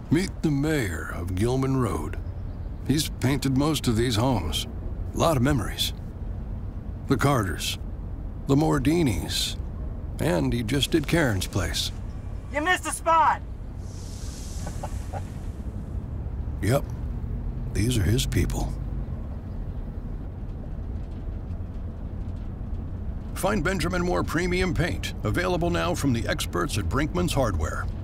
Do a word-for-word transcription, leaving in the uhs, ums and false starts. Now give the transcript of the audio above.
Meet the mayor of Gilman Road. He's painted most of these homes. A lot of memories. The Carters, the Mordinis, and he just did Karen's place. You missed a spot! Yep, these are his people. Find Benjamin Moore Premium Paint, available now from the experts at Brinkmann Hardware.